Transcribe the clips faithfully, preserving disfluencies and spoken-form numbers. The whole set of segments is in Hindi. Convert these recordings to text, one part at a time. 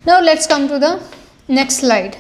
Now let's come to the next slide.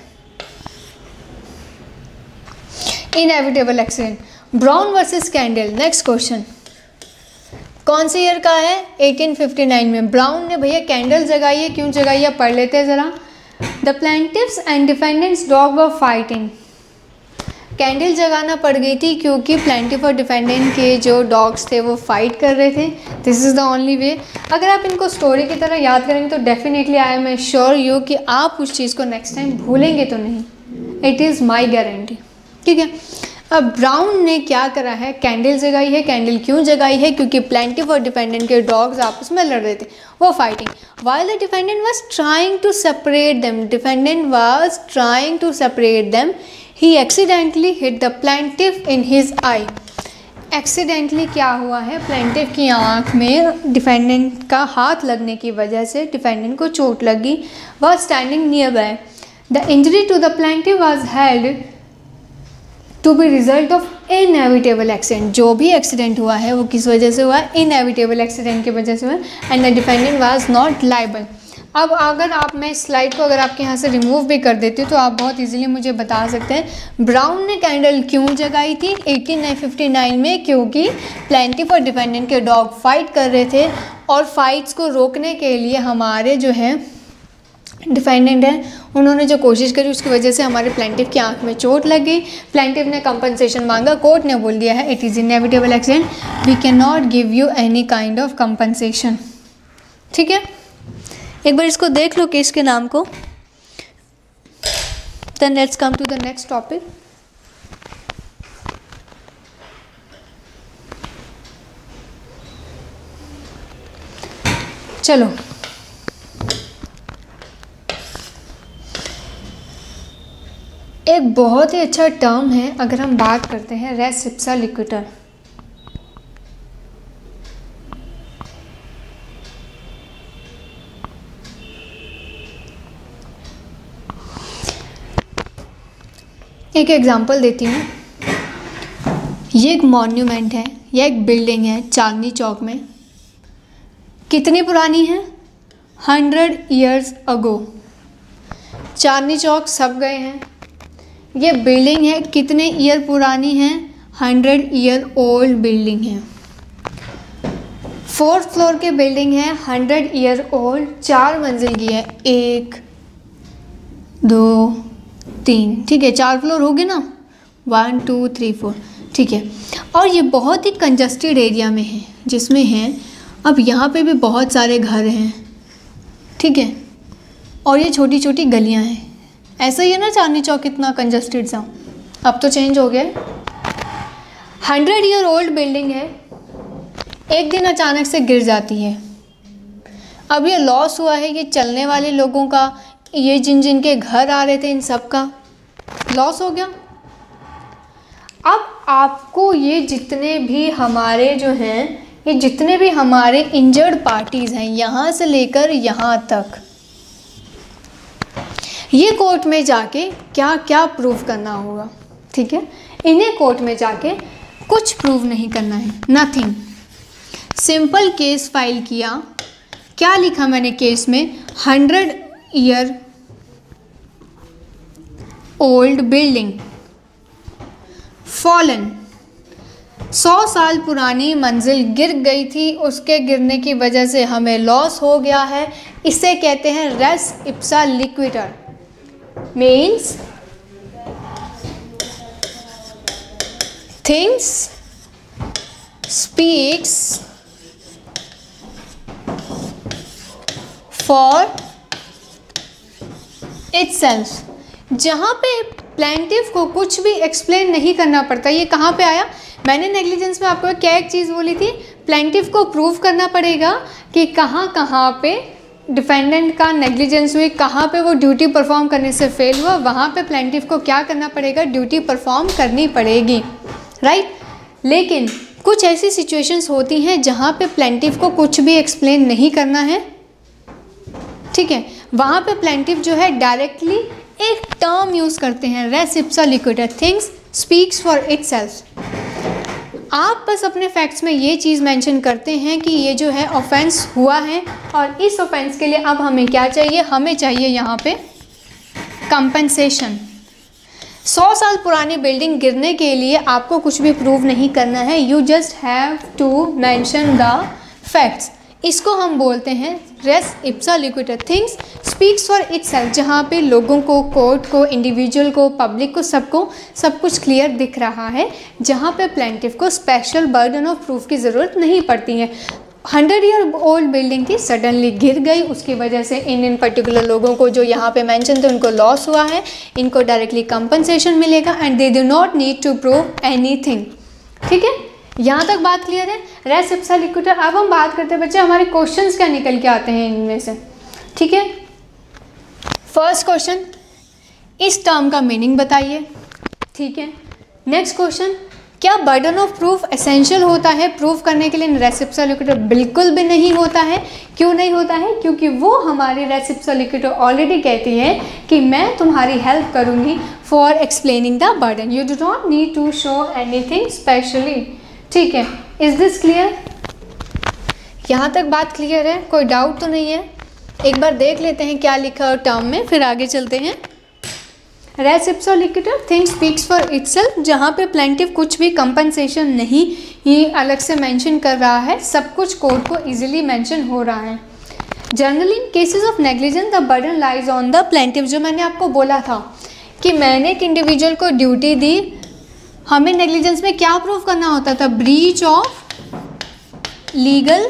Inevitable accident, Brown versus Kendall. Next question कौन से ईयर का है? एटीन फिफ्टी नाइन में ब्राउन ने भैया कैंडल जगाई है. क्यों जगाई है पढ़ लेते हैं ज़रा. The plaintiffs and defendants dog were fighting. Kendall जगाना पड़ गई थी क्योंकि प्लेंटिव और डिफेंडेंट के जो डॉग्स थे वो फाइट कर रहे थे. This is the only way. अगर आप इनको स्टोरी की तरह याद करेंगे तो definitely I am sure you कि आप उस चीज़ को नेक्स्ट टाइम भूलेंगे तो नहीं. It is my guarantee. ठीक है. अब ब्राउन ने क्या करा है? कैंडल जगाई है. कैंडल क्यों जगाई है? क्योंकि प्लेंटिव और डिफेंडेंट के डॉग्स आपस में लड़ रहे थे, वो fighting. While the defendant was trying to separate them defendant was trying to separate them he accidentally hit the plaintiff in his eye. Accidentally क्या हुआ है? प्लेंटिव की आँख में डिफेंडेंट का हाथ लगने की वजह से डिफेंडेंट को चोट लगी. वह standing nearby. The injury to the plaintiff was held to be result of inevitable accident. जो भी एक्सीडेंट हुआ है वो किस वजह से हुआ है? इनएविटेबल एक्सीडेंट की वजह से हुआ. And the defendant was not liable. अब अगर आप मैं स्लाइड को अगर आपके यहाँ से रिमूव भी कर देती हूँ तो आप बहुत इजीली मुझे बता सकते हैं ब्राउन ने कैंडल क्यों जगाई थी एटीन फिफ्टी नाइन में? क्योंकि प्लेंटिव और डिफेंडेंट के डॉग फाइट कर रहे थे और फाइट्स को रोकने के लिए हमारे जो है डिफेंडेंट है उन्होंने जो कोशिश करी उसकी वजह से हमारे प्लेंटिव की आंख में चोट लग गई. प्लेंटिव ने कंपनसेशन मांगा. कोर्ट ने बोल दिया है it is inevitable accident, we can not give you any kind of compensation. ठीक है. एक बार इसको देख लो केस के नाम को. Then let's come to the next topic. चलो एक बहुत ही अच्छा टर्म है अगर हम बात करते हैं रेस इप्सा लिक्विटर. एक एग्जांपल देती हूँ. ये एक मॉन्यूमेंट है या एक बिल्डिंग है चांदनी चौक में. कितनी पुरानी है? Hundred years ago. Chandni Chowk सब गए हैं. ये बिल्डिंग है कितने ईयर पुरानी है? हंड्रेड ईयर ओल्ड बिल्डिंग है. फोर्थ फ्लोर के बिल्डिंग है, हंड्रेड ईयर ओल्ड, चार मंजिल की है. एक दो तीन, ठीक है, चार फ्लोर हो गए ना. वन टू थ्री फोर, ठीक है. और ये बहुत ही कंजस्टेड एरिया में है जिसमें है अब यहाँ पे भी बहुत सारे घर हैं. ठीक है. और ये छोटी छोटी गलियाँ हैं. ऐसा ही है ना चांदनी चौक कितना कंजस्टेड सा. अब तो चेंज हो गया. हंड्रेड ईयर ओल्ड बिल्डिंग है, एक दिन अचानक से गिर जाती है. अब ये लॉस हुआ है ये चलने वाले लोगों का, ये जिन जिन के घर आ रहे थे इन सब का लॉस हो गया. अब आपको ये जितने भी हमारे जो हैं ये जितने भी हमारे इंजर्ड पार्टीज़ हैं यहाँ से लेकर यहाँ तक, ये कोर्ट में जाके क्या क्या प्रूव करना होगा. ठीक है. इन्हें कोर्ट में जाके कुछ प्रूव नहीं करना है, नथिंग. सिंपल केस फाइल किया. क्या लिखा मैंने केस में? Hundred year old building fallen. सौ साल पुरानी मंजिल गिर गई थी, उसके गिरने की वजह से हमें लॉस हो गया है. इसे कहते हैं res ipsa loquitur. Means things speaks for itself. जहाँ पे प्लेंटिव को कुछ भी एक्सप्लेन नहीं करना पड़ता. ये कहाँ पे आया? मैंने नेग्लिजेंस में आपको क्या एक चीज़ बोली थी, प्लेंटिव को प्रूव करना पड़ेगा कि कहाँ कहाँ पे डिफेंडेंट का नेग्लिजेंस हुई, कहाँ पे वो ड्यूटी परफॉर्म करने से फेल हुआ, वहाँ पे प्लेंटिव को क्या करना पड़ेगा? ड्यूटी परफॉर्म करनी पड़ेगी. राइट. लेकिन कुछ ऐसी सिचुएशंस होती हैं जहाँ पे प्लेंटिव को कुछ भी एक्सप्लेन नहीं करना है. ठीक है. वहाँ पे प्लेंटिव जो है डायरेक्टली एक टर्म यूज़ करते हैं res ipsa loquitur, things speaks for itself. आप बस अपने फैक्ट्स में ये चीज़ मेंशन करते हैं कि ये जो है ऑफेंस हुआ है, और इस ऑफेंस के लिए अब हमें क्या चाहिए, हमें चाहिए यहाँ पे कंपनसेशन। सौ साल पुरानी बिल्डिंग गिरने के लिए आपको कुछ भी प्रूव नहीं करना है, you just have to mention the facts. इसको हम बोलते हैं res ipsa loquitur, things speaks for itself, जहाँ पे लोगों को, कोर्ट को, इंडिविजुअल को, पब्लिक को, सबको सब कुछ क्लियर दिख रहा है, जहाँ पे प्लेंटिफ को स्पेशल बर्डन ऑफ प्रूफ की ज़रूरत नहीं पड़ती है। हंड्रेड ईयर ओल्ड बिल्डिंग थी, सडनली गिर गई, उसकी वजह से इन इन पर्टिकुलर लोगों को जो यहाँ पे मेंशन थे उनको लॉस हुआ है, इनको डायरेक्टली कंपनसेशन मिलेगा and they do not need to prove anything. ठीक है, यहाँ तक बात क्लियर है। Res ipsa loquitur. अब हम बात करते हैं बच्चे हमारे क्वेश्चंस क्या निकल के आते हैं इनमें से। ठीक है, फर्स्ट क्वेश्चन, इस टर्म का मीनिंग बताइए। ठीक है, नेक्स्ट क्वेश्चन, क्या बर्डन ऑफ प्रूफ एसेंशियल होता है प्रूफ करने के लिए रेस इप्सा लिक्विटा? बिल्कुल भी नहीं होता है। क्यों नहीं होता है? क्योंकि वो हमारी रेस इप्सा लिक्विटा ऑलरेडी कहती है कि मैं तुम्हारी हेल्प करूँगी for explaining the burden, you do not need to show anything specially. ठीक है, इज दिस क्लियर? यहाँ तक बात क्लियर है, कोई डाउट तो नहीं है? एक बार देख लेते हैं क्या लिखा है टर्म में, फिर आगे चलते हैं। Res ipsa loquitur, things speaks for itself, जहाँ पे प्लेंटिफ कुछ भी कंपनसेशन नहीं ही अलग से मेंशन कर रहा है, सब कुछ कोर्ट को इजीली मेंशन हो रहा है। Generally in cases of negligence the burden lies on the plaintiff, जो मैंने आपको बोला था कि मैंने एक इंडिविजुअल को ड्यूटी दी, हमें नेग्लिजेंस में क्या प्रूफ करना होता था? ब्रीच ऑफ लीगल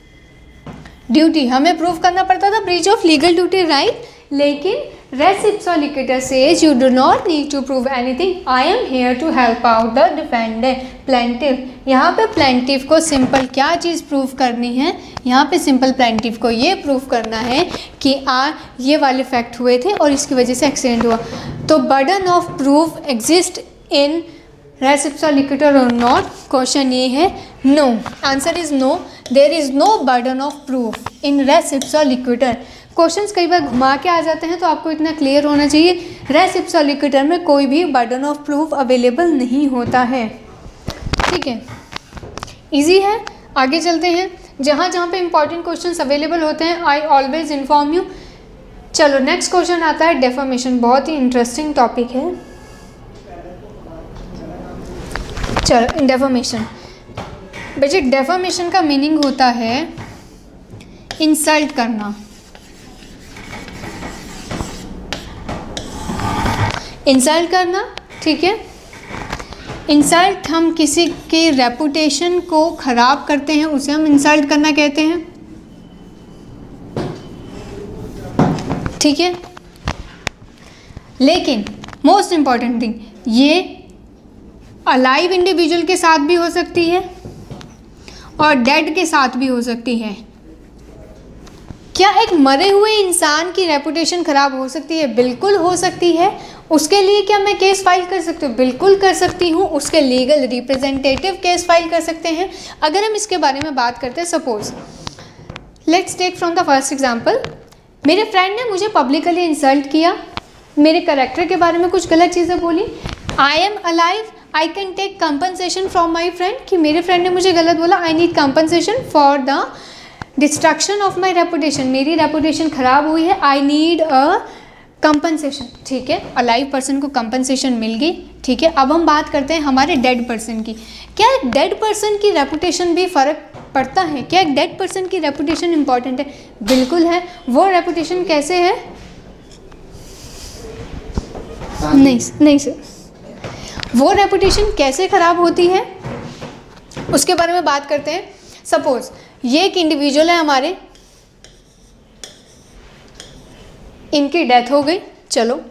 ड्यूटी, हमें प्रूफ करना पड़ता था breach of legal duty, right. लेकिन res ipsa loquitur says you do not need to prove anything, I am here to help out the defendant plaintiff. यहाँ पे प्लेंटिफ को सिंपल क्या चीज़ प्रूफ करनी है? यहाँ पे सिंपल प्लेंटिफ को ये प्रूफ करना है कि आ ये वाले फैक्ट हुए थे और इसकी वजह से एक्सीडेंट हुआ। तो burden of proof exist in res ipsa loquitur और नॉट? क्वेश्चन ये है no, answer is no, there is no burden of proof in res ipsa loquitur. Questions कई बार घुमा के आ जाते हैं, तो आपको इतना क्लियर होना चाहिए, रेस इप्सा लिक्विटा में कोई भी बर्डन ऑफ प्रूफ अवेलेबल नहीं होता है। ठीक है, इजी है। आगे चलते हैं, जहाँ जहाँ पे इंपॉर्टेंट क्वेश्चंस अवेलेबल होते हैं आई ऑलवेज इन्फॉर्म यू। चलो नेक्स्ट क्वेश्चन आता है डेफामेशन, बहुत ही इंटरेस्टिंग टॉपिक है। चलो डेफामेशन, बच्चे डेफामेशन का मीनिंग होता है इंसल्ट करना। इंसल्ट करना, ठीक है। इंसल्ट, हम किसी की रेपुटेशन को ख़राब करते हैं, उसे हम इंसल्ट करना कहते हैं। ठीक है, लेकिन मोस्ट इम्पॉर्टेंट थिंग, ये अलाइव इंडिविजुअल के साथ भी हो सकती है और डेड के साथ भी हो सकती है। क्या एक मरे हुए इंसान की रेपुटेशन ख़राब हो सकती है? बिल्कुल हो सकती है। उसके लिए क्या मैं केस फाइल कर सकती हूँ? बिल्कुल कर सकती हूँ। उसके लीगल रिप्रेजेंटेटिव केस फाइल कर सकते हैं। अगर हम इसके बारे में बात करते हैं, suppose let's take from the first example, मेरे फ्रेंड ने मुझे पब्लिकली इंसल्ट किया, मेरे कैरेक्टर के बारे में कुछ गलत चीज़ें बोली। I am alive, I can take compensation from my friend, कि मेरे फ्रेंड ने मुझे गलत बोला, I need compensation for the destruction of my reputation, मेरी रेपुटेशन ख़राब हुई है, आई नीड अ कंपनसेशन। ठीक है, अलाइव पर्सन को कंपनसेशन मिल गई। ठीक है, अब हम बात करते हैं हमारे डेड पर्सन की। क्या एक डेड पर्सन की रेपुटेशन भी फ़र्क पड़ता है? क्या एक डेड पर्सन की रेपुटेशन इंपॉर्टेंट है? बिल्कुल है। वो रेपुटेशन कैसे है? नहीं नहीं सर, वो रेपुटेशन कैसे ख़राब होती है उसके बारे में बात करते हैं। सपोज ये एक इंडिविजुअल है हमारे, इनकी डेथ हो गई, चलो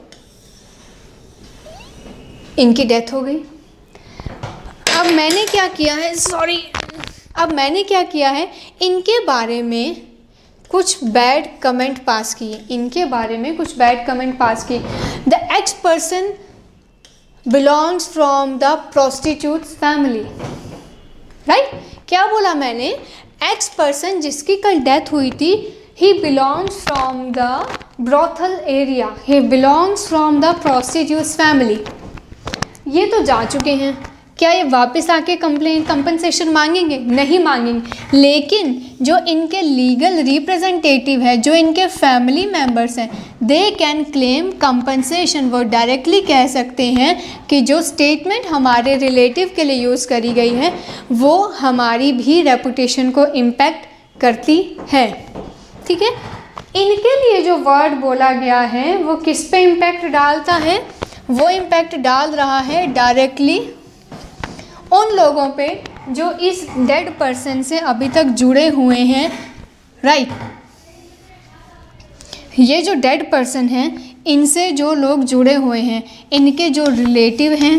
इनकी डेथ हो गई। अब मैंने क्या किया है, सॉरी अब मैंने क्या किया है, इनके बारे में कुछ बैड कमेंट पास किए, इनके बारे में कुछ बैड कमेंट पास किए। The ex person belongs from the prostitute family, right. क्या बोला मैंने? एक्स पर्सन जिसकी कल डेथ हुई थी, he belongs from the brothel area, he belongs from the prostitute family. ये तो जा चुके हैं, क्या ये वापस आके कंप्लेन कंपनसेशन मांगेंगे? नहीं मांगेंगे। लेकिन जो इनके लीगल रिप्रेजेंटेटिव है, जो इनके फैमिली मेम्बर्स हैं, दे कैन क्लेम कंपनसेशन। वो डायरेक्टली कह सकते हैं कि जो स्टेटमेंट हमारे रिलेटिव के लिए यूज़ करी गई है वो हमारी भी रेपुटेशन को इम्पैक्ट करती है। ठीक है, इनके लिए जो वर्ड बोला गया है वो किस पे इम्पैक्ट डालता है? वो इम्पैक्ट डाल रहा है डायरेक्टली उन लोगों पे जो इस डेड पर्सन से अभी तक जुड़े हुए हैं, राइट। ये जो डेड पर्सन हैं, इनसे जो लोग जुड़े हुए हैं, इनके जो रिलेटिव हैं,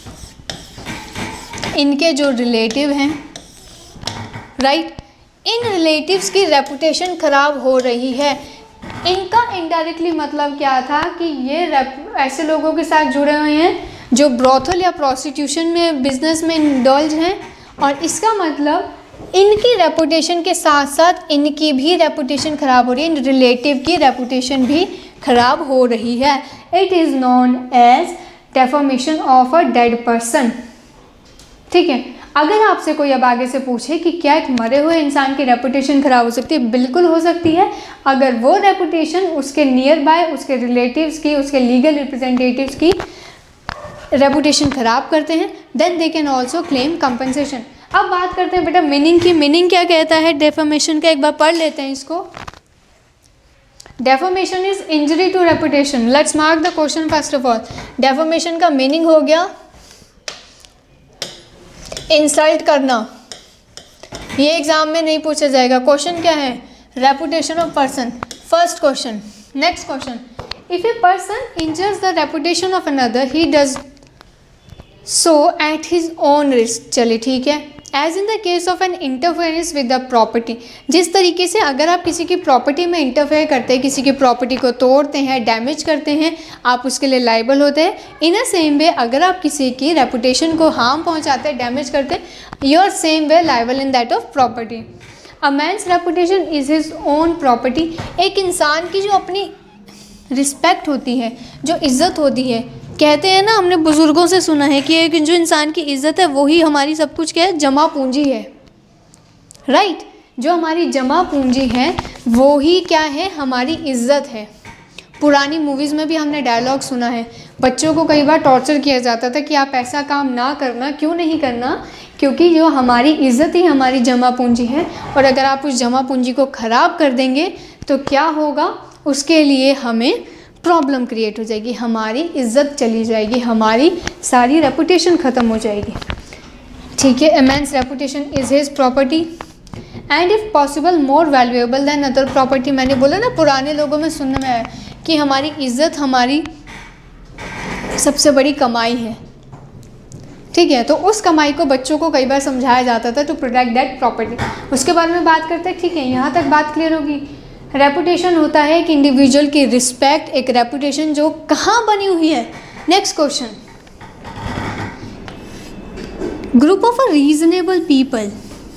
इनके जो रिलेटिव हैं, राइट, इन रिलेटिव्स की रेपुटेशन ख़राब हो रही है। इनका इनडायरेक्टली मतलब क्या था कि ये ऐसे लोगों के साथ जुड़े हुए हैं जो ब्रोथल या प्रोस्टिट्यूशन में बिजनेस में इंडल्ज हैं, और इसका मतलब इनकी रेपुटेशन के साथ साथ इनकी भी रेपुटेशन ख़राब हो रही है, इन रिलेटिव की रेपुटेशन भी ख़राब हो रही है। It is known as deformation of a dead person. ठीक है, अगर आपसे कोई अब आगे से पूछे कि क्या एक मरे हुए इंसान की रेपुटेशन ख़राब हो सकती है? बिल्कुल हो सकती है, अगर वो रेपुटेशन उसके नियर बाय, उसके रिलेटिव्स की, उसके लीगल रिप्रेजेंटेटिव्स की रेपुटेशन ख़राब करते हैं, then they can also claim compensation. अब बात करते हैं बेटा मीनिंग की। मीनिंग क्या कहता है डेफॉर्मेशन का? एक बार पढ़ लेते हैं इसको। Deformation is injury to reputation. Let's mark the question first of all. Deformation का मीनिंग हो गया इंसल्ट करना। ये एग्जाम में नहीं पूछा जाएगा। क्वेश्चन क्या है? Reputation of person. First question. Next question, if a person injures the reputation of another he does so at his own risk. चलिए ठीक है, as in the case of an interference with the property. जिस तरीके से अगर आप किसी की प्रॉपर्टी में इंटरफेयर करते हैं, किसी की प्रॉपर्टी को तोड़ते हैं, डैमेज करते हैं, आप उसके लिए लाइबल होते हैं। इन अ सेम वे अगर आप किसी की रेपुटेशन को हार्म पहुंचाते हैं, डैमेज करते हैं, you are same way liable in that of property. A man's reputation is his own property. एक इंसान की जो अपनी रिस्पेक्ट होती है, जो इज़्ज़त होती है, कहते हैं ना, हमने बुज़ुर्गों से सुना है कि एक जो इंसान की इज़्ज़त है वही हमारी सब कुछ क्या है? जमा पूंजी है, राइट right? जो हमारी जमा पूंजी है वो ही क्या है? हमारी इज़्ज़त है। पुरानी मूवीज़ में भी हमने डायलॉग सुना है, बच्चों को कई बार टॉर्चर किया जाता था कि आप ऐसा काम ना करना। क्यों नहीं करना? क्योंकि जो हमारी इज़्ज़त ही हमारी जमा पूंजी है, और अगर आप उस जमा पूंजी को ख़राब कर देंगे तो क्या होगा? उसके लिए हमें प्रॉब्लम क्रिएट हो जाएगी, हमारी इज्जत चली जाएगी, हमारी सारी रेपुटेशन ख़त्म हो जाएगी। ठीक है, a man's reputation is his property and if possible more valuable than other property. मैंने बोला ना, पुराने लोगों में सुनने में आया कि हमारी इज्जत हमारी सबसे बड़ी कमाई है। ठीक है, तो उस कमाई को बच्चों को कई बार समझाया जाता था टू प्रोटेक्ट दैट प्रॉपर्टी। उसके बारे में बात करते हैं। ठीक है, यहाँ तक बात क्लियर होगी। रेपुटेशन होता है एक इंडिविजुअल की रिस्पेक्ट, एक रेपुटेशन जो कहाँ बनी हुई है। Next question, group of a reasonable people,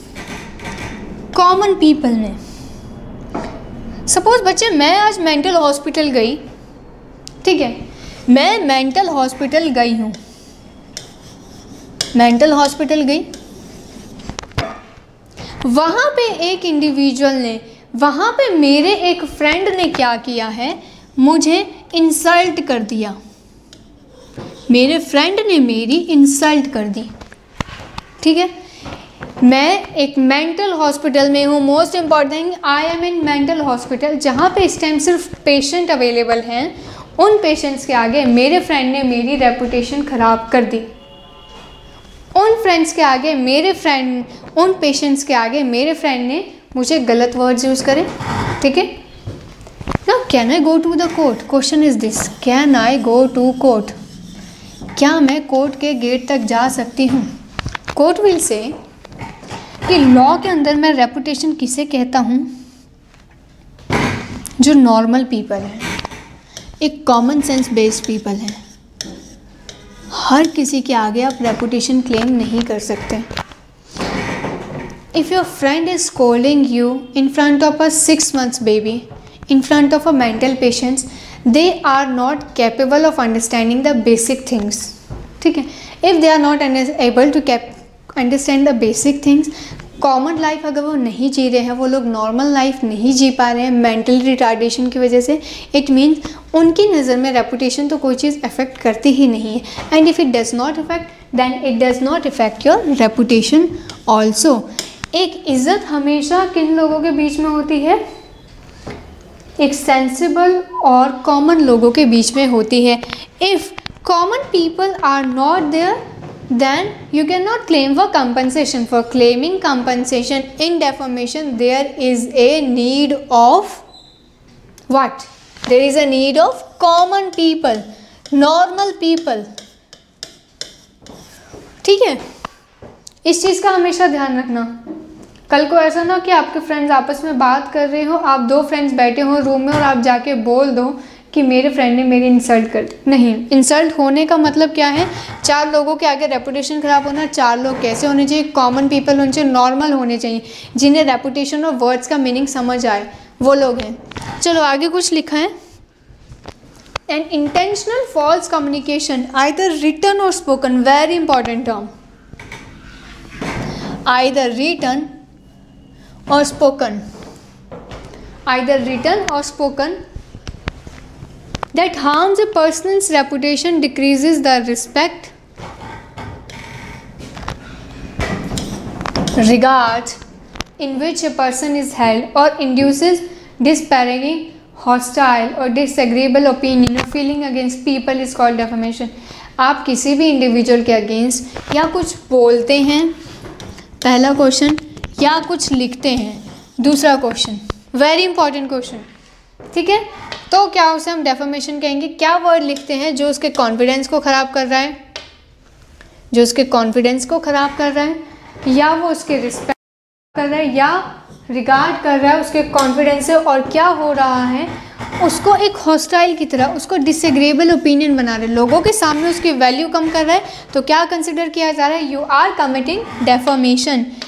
common people में। सपोज बच्चे मैं आज मेंटल हॉस्पिटल गई, ठीक है, मैं मेंटल हॉस्पिटल गई हूँ, मेंटल हॉस्पिटल गई, वहाँ पे एक इंडिविजुअल ने, वहाँ पे मेरे एक फ्रेंड ने क्या किया है? मुझे इंसल्ट कर दिया। मेरे फ्रेंड ने मेरी इंसल्ट कर दी। ठीक है, मैं एक मेंटल हॉस्पिटल में हूँ। Most important thing, I am in mental hospital, जहाँ पे इस टाइम सिर्फ पेशेंट अवेलेबल हैं। उन पेशेंट्स के आगे मेरे फ्रेंड ने मेरी रेपुटेशन ख़राब कर दी। उन फ्रेंड्स के आगे मेरे फ्रेंड, उन पेशेंट्स के आगे मेरे फ्रेंड ने मुझे गलत वर्ड्स यूज़ करें। ठीक है, now can I go to the court? Question is this, can I go to court? क्या मैं कोर्ट के गेट तक जा सकती हूँ? कोर्ट विल से कि लॉ के अंदर मैं रेपुटेशन किसे कहता हूँ? जो नॉर्मल पीपल है, एक कॉमन सेंस बेस्ड पीपल है। हर किसी के आगे आप रेपुटेशन क्लेम नहीं कर सकते। If your friend is scolding you in front of a six months baby, in front of a mental patients, they are not capable of understanding the basic things. ठीक है, if they are not able to understand the basic things, common life अगर वो नहीं जी रहे हैं, वो लोग नॉर्मल लाइफ नहीं जी पा रहे हैं मेंटल रिटार्डेशन की वजह से, इट मीन्स उनकी नज़र में रेपुटेशन तो कोई चीज़ अफेक्ट करती ही नहीं है। And if it does not affect then it does not affect your reputation also. एक इज़्ज़त हमेशा किन लोगों के बीच में होती है? एक सेंसिबल और कॉमन लोगों के बीच में होती है। If common people are not there then you cannot claim for compensation. For claiming compensation in defamation there is a need of what? There is a need of common people, normal people. ठीक है, इस चीज़ का हमेशा ध्यान रखना। कल को ऐसा ना हो कि आपके फ्रेंड्स आपस में बात कर रहे हो, आप दो फ्रेंड्स बैठे हो रूम में और आप जाके बोल दो कि मेरे फ्रेंड ने मेरी इंसल्ट कर दी। नहीं, इंसल्ट होने का मतलब क्या है? चार लोगों के आगे रेपुटेशन ख़राब होना। चार लोग कैसे होने चाहिए? कॉमन पीपल होने चाहिए, नॉर्मल होने चाहिए, जिन्हें रेपुटेशन और वर्ड्स का मीनिंग समझ आए, वो लोग हैं। चलो आगे कुछ लिखा है, an intentional false communication either written और spoken, very important term, either written और स्पोकन, आइदर रिटन और spoken that harms a person's reputation, decreases the respect, regard in which a person is held, or induces disparaging, hostile or disagreeable opinion or feeling against people is called defamation. आप किसी भी इंडिविजुअल के अगेंस्ट या कुछ बोलते हैं, पहला क्वेश्चन, या कुछ लिखते हैं, दूसरा क्वेश्चन, वेरी इंपॉर्टेंट क्वेश्चन, ठीक है, तो क्या उसे हम डेफामेशन कहेंगे? क्या वर्ड लिखते हैं जो उसके कॉन्फिडेंस को ख़राब कर रहा है, जो उसके कॉन्फिडेंस को ख़राब कर रहा है, या वो उसके रिस्पेक्ट कर रहा है, या रिगार्ड कर रहा है उसके कॉन्फिडेंस से, और क्या हो रहा है, उसको एक हॉस्टाइल की तरह, उसको डिसएग्रेबल ओपिनियन बना रहे, लोगों के सामने उसकी वैल्यू कम कर रहा है, तो क्या कंसिडर किया जा रहा है? You are committing defamation.